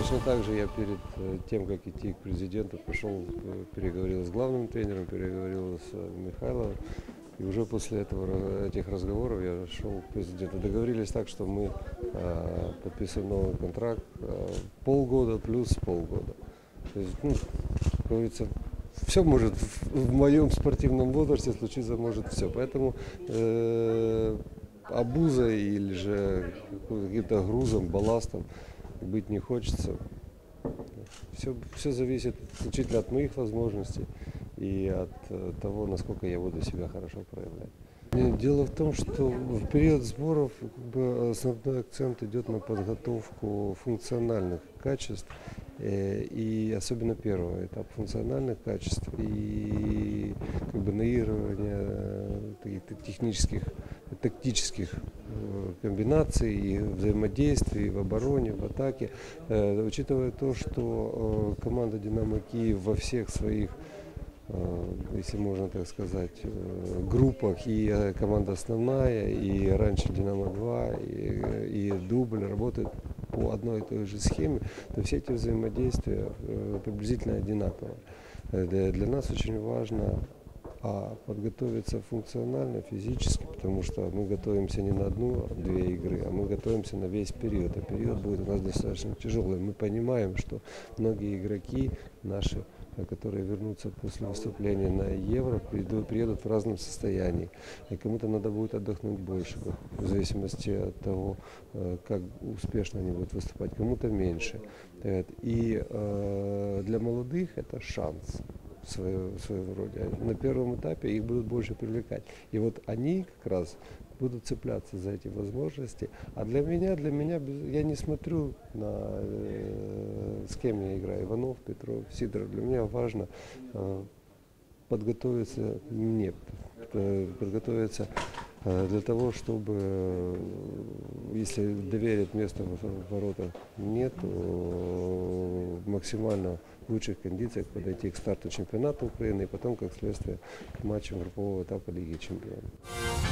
Точно так же я перед тем, как идти к президенту, пошел, переговорил с главным тренером, переговорил с Михайловым. И уже после этих разговоров я шел к президенту. Договорились так, что мы подписываем новый контракт полгода плюс полгода. То есть, как говорится, все может в моем спортивном возрасте случиться, может все. Поэтому обузой или же каким-то грузом, балластом быть не хочется. Все зависит исключительно от моих возможностей и от того, насколько я буду себя хорошо проявлять. Дело в том, что в период сборов основной акцент идет на подготовку функциональных качеств, и особенно первый этап функциональных качеств и наигрывание технических, тактических комбинаций и взаимодействий в обороне, в атаке, учитывая то, что команда «Динамо Киев» во всех своих, если можно так сказать, группах, и команда основная, и раньше «Динамо-2», и дубль работают по одной и той же схеме, то все эти взаимодействия приблизительно одинаковые. Для нас очень важно подготовиться функционально, физически, потому что мы готовимся не на одну-две игры, а мы готовимся на весь период. А период будет у нас достаточно тяжелый. Мы понимаем, что многие игроки наши, которые вернутся после выступления на Евро, приедут в разном состоянии. И кому-то надо будет отдохнуть больше, в зависимости от того, как успешно они будут выступать, кому-то меньше. И для молодых это шанс в своем роде. На первом этапе их будут больше привлекать. И вот они как раз будут цепляться за эти возможности. А для меня, я не смотрю на с кем я играю, Иванов, Петров, Сидоров. Для меня важно подготовиться для того, чтобы, если доверят место в воротах нет, то максимально в лучших кондициях подойти к старту чемпионата Украины и потом, как следствие, к матчам группового этапа Лиги Чемпионов.